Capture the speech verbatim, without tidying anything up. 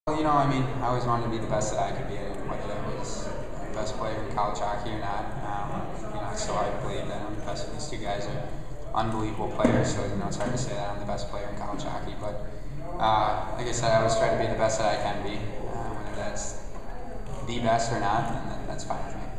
Well, you know, I mean, I always wanted to be the best that I could be, whether that was the best player in college hockey or not. Um, you know, it's so hard to believe that I'm the best. These two guys are unbelievable players, so you know, it's hard to say that I'm the best player in college hockey. But uh, like I said, I always try to be the best that I can be, uh, whether that's the best or not, and then that's fine with me.